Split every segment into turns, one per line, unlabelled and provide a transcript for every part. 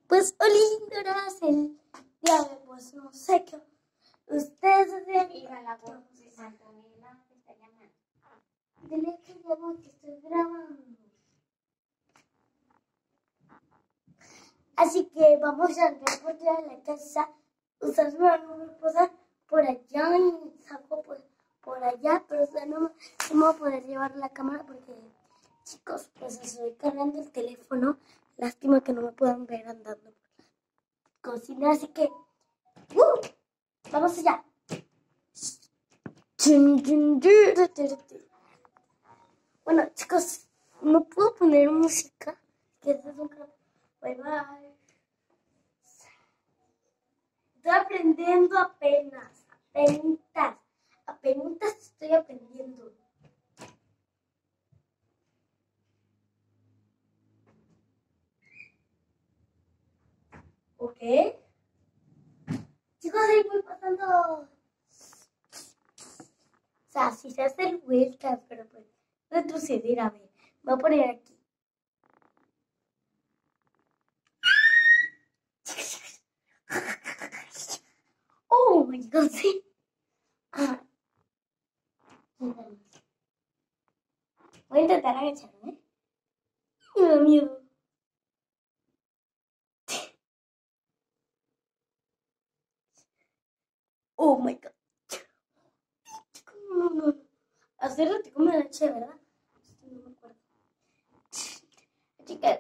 Pues lindoras el día pues no sé qué. Ustedes
Mira la voz de Antonella te está llamando.
dile que llamo que estoy grabando. Así que vamos a entrar por toda la casa. Ustedes me van a posar por allá y saco por allá, pero ustedes no me van a poder llevar la cámara porque, chicos, pues estoy cargando el teléfono. Lástima que no me puedan ver andando por la cocina, así que vamos allá. Bueno, chicos, no puedo poner música, que esto es un canal. Bye bye. Estoy aprendiendo apenas estoy aprendiendo. ¿Ok? Chicos, ahí voy pasando. O sea, si se hacen vueltas, pero pues retroceder, a ver. Voy a poner aquí. Oh my god, sí. Ah. Voy a intentar agacharme. Me da miedo. Oh my god. No. Hace rato me agaché, ¿verdad? No me acuerdo. Chicas.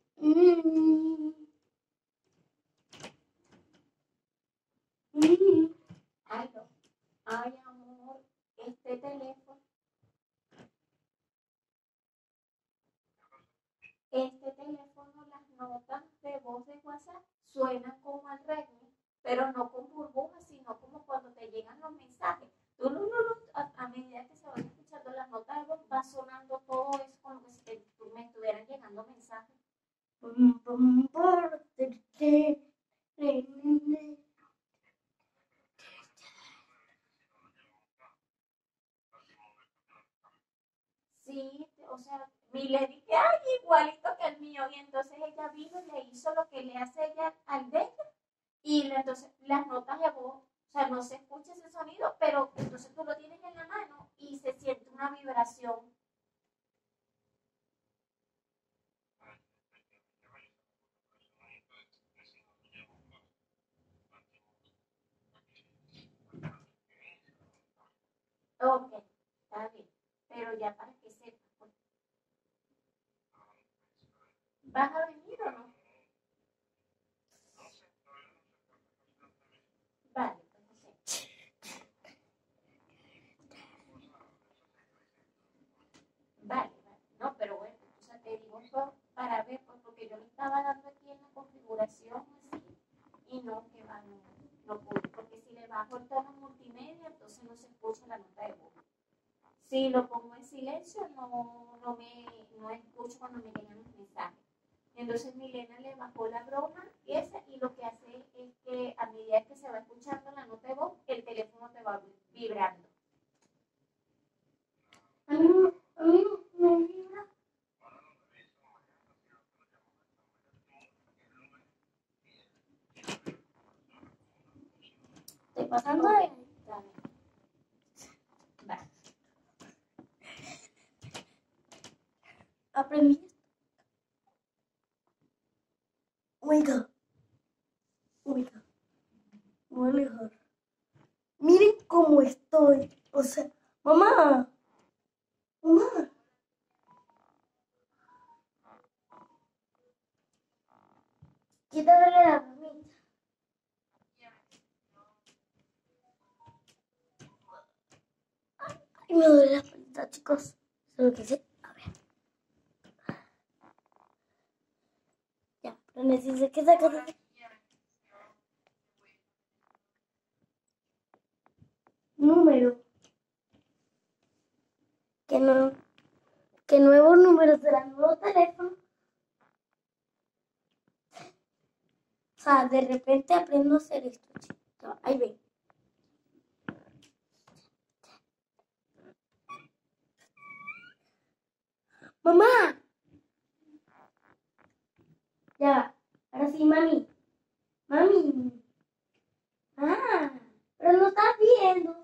Aló. Ay, amor, este teléfono las notas de voz de WhatsApp suenan como al Redmi, pero no con burbujas, sino como cuando te llegan los mensajes. A medida que se van escuchando las notas de voz, va sonando todo eso como que si me estuvieran llegando mensajes. Sí, o sea, y le dije, ay, igualito que el mío. Y entonces ella vino y le hizo lo que le hace ella al de ella. Y entonces las notas de voz, o sea, no se escucha ese sonido, pero entonces tú lo tienes en la mano y se siente una vibración. Ok, está bien. Pero ya para que sepas, pues, ¿vas a venir o no? Vale, entonces. Vale. No, pero bueno, o sea, te digo para ver, pues, porque yo le estaba dando aquí en la configuración así y no, que va, no pude, porque si le bajo el tono multimedia, entonces no se escucha la nota de voz. Si lo pongo en silencio, no escucho cuando me llegan los mensajes. Entonces Milena le bajó la broma y lo que hace es que a medida que se va escuchando la nota de voz, el teléfono te va vibrando.
A mí me vibra. Estoy pasando de...
Vale.
Aprendí. Oiga. Muy mejor. Miren cómo estoy. O sea, mamá. Quítame la mamita. Ay, me duele la espalda, chicos. Solo que sé. A ver. Ya, pero necesito que sacar. Número. Que nuevos números de los nuevos teléfonos. O sea, de repente aprendo a hacer esto, chicos. Ahí ven. ¡Mamá! Ya va. Ahora sí, mami. Mami. Ah, pero lo estás viendo.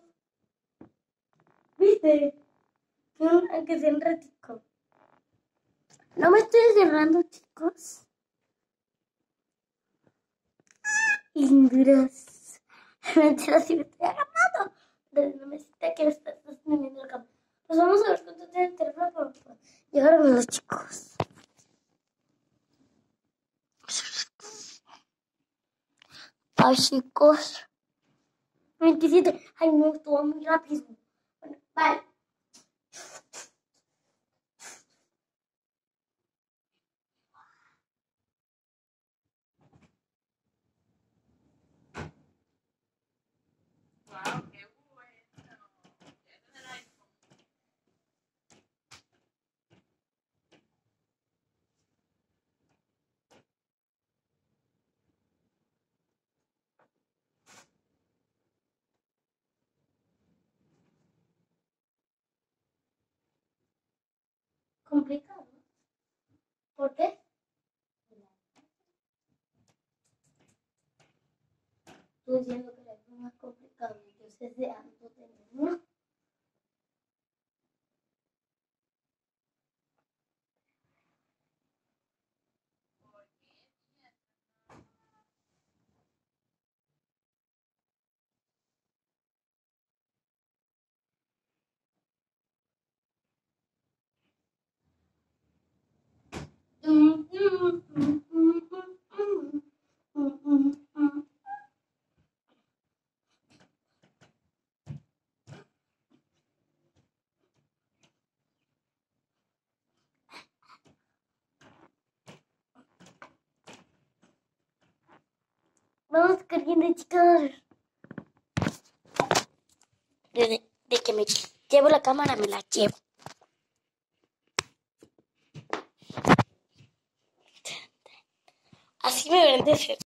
¿Viste? Que sea un ratico. No me estoy cerrando, chicos. Linduras. Mentira, si me estoy agarrando. Pero no me sienta que me estás sosteniendo la cama. Pues vamos a ver cuánto tiene el teléfono para llegar a los chicos. Ay, chicos. 27. Ay, no, estuvo muy rápido. Bueno, vale.
Wow, qué bueno. Ya te da iPhone.
Complicado. ¿Por qué? Tú diciendo que el iPhone es complicado. Yo sé de antes tener uno. Vamos corriendo, chicos. De que me llevo la cámara, me la llevo. Así me ven de ser.